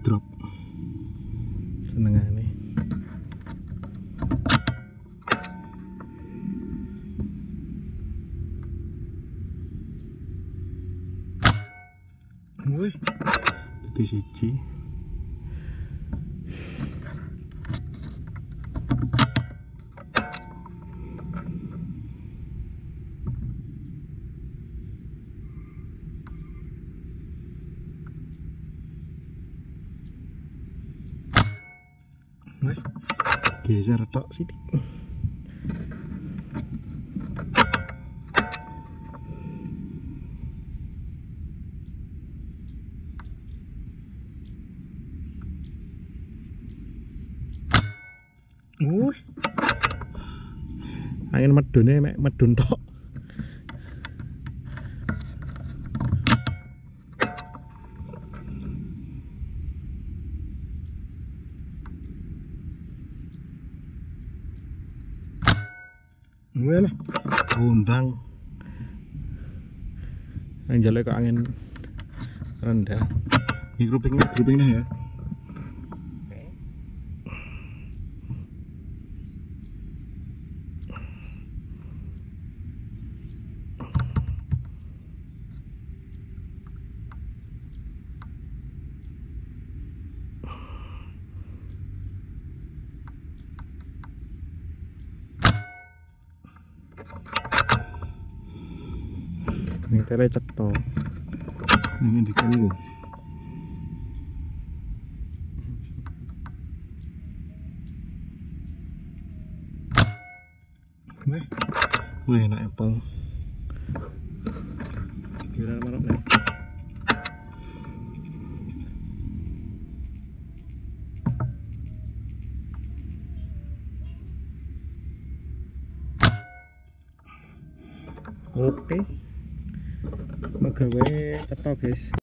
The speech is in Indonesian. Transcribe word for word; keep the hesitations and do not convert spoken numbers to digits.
drop senengane. Wih, dadi siji. Wih, geser tok sithik. Wih, angin medune mek medun tok. Wih lah, undang. Anjale kok angin rendah. Ini groupingnya, groupingnya ya. Ini tele cetho. Ini dikene lho. Wih, wih enak apel. Kira marok nih. Oke. Magawe cetho, guys.